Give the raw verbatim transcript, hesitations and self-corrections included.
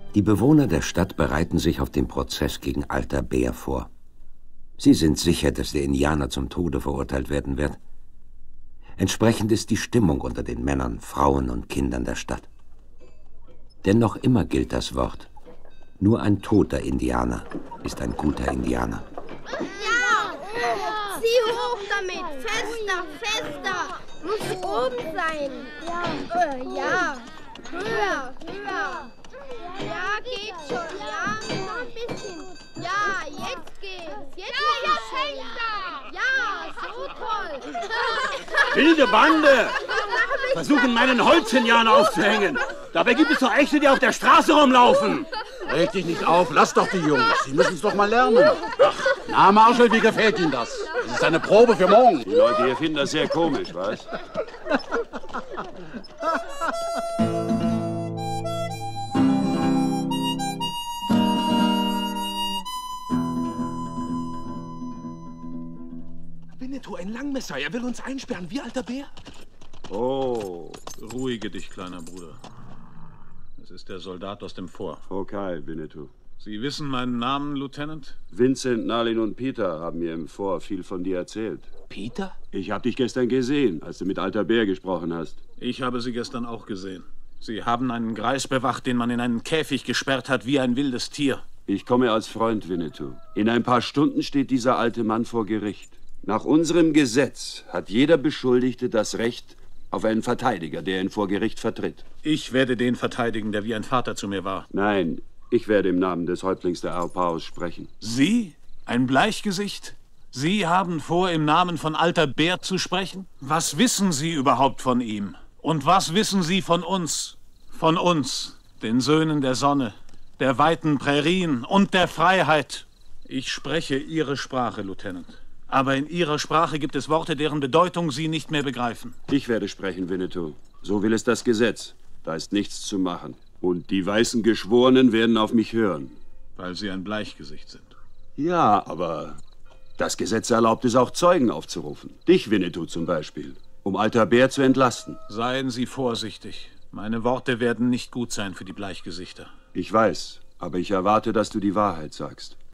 Die Bewohner der Stadt bereiten sich auf den Prozess gegen Alter Bär vor. Sie sind sicher, dass der Indianer zum Tode verurteilt werden wird. Entsprechend ist die Stimmung unter den Männern, Frauen und Kindern der Stadt. Denn noch immer gilt das Wort: Nur ein toter Indianer ist ein guter Indianer. Ja! Zieh hoch damit! Fester, fester! Muss oben sein! Ja! Äh, ja! Höher, höher! Ja, geht schon! Ja, noch ein bisschen! Ja, jetzt geht's! Jetzt ja, ja, ja, so toll! Wilde Bande! Versuchen, meinen Holzindianer aufzuhängen! Dabei gibt es doch Echte, die auf der Straße rumlaufen! Reg dich nicht auf, lass doch die Jungs. Sie müssen es doch mal lernen. Ach, na, Marshall, wie gefällt Ihnen das? Das ist eine Probe für morgen. Die Leute hier finden das sehr komisch, was? Winnetou, ein Langmesser. Er will uns einsperren, wie Alter Bär. Oh, ruhige dich, kleiner Bruder. Es ist der Soldat aus dem Fort. Okay, Winnetou. Sie wissen meinen Namen, Lieutenant? Vincent, Nalin und Peter haben mir im Fort viel von dir erzählt. Peter? Ich habe dich gestern gesehen, als du mit Alter Bär gesprochen hast. Ich habe Sie gestern auch gesehen. Sie haben einen Greis bewacht, den man in einen Käfig gesperrt hat, wie ein wildes Tier. Ich komme als Freund, Winnetou. In ein paar Stunden steht dieser alte Mann vor Gericht. Nach unserem Gesetz hat jeder Beschuldigte das Recht auf einen Verteidiger, der ihn vor Gericht vertritt. Ich werde den verteidigen, der wie ein Vater zu mir war. Nein, ich werde im Namen des Häuptlings der Arpaos sprechen. Sie? Ein Bleichgesicht? Sie haben vor, im Namen von Alter Bär zu sprechen? Was wissen Sie überhaupt von ihm? Und was wissen Sie von uns? Von uns, den Söhnen der Sonne, der weiten Prärien und der Freiheit. Ich spreche Ihre Sprache, Lieutenant. Aber in Ihrer Sprache gibt es Worte, deren Bedeutung Sie nicht mehr begreifen. Ich werde sprechen, Winnetou. So will es das Gesetz. Da ist nichts zu machen. Und die weißen Geschworenen werden auf mich hören. Weil Sie ein Bleichgesicht sind. Ja, aber das Gesetz erlaubt es auch, Zeugen aufzurufen. Dich, Winnetou, zum Beispiel. Um Alter Bär zu entlasten. Seien Sie vorsichtig. Meine Worte werden nicht gut sein für die Bleichgesichter. Ich weiß, aber ich erwarte, dass du die Wahrheit sagst.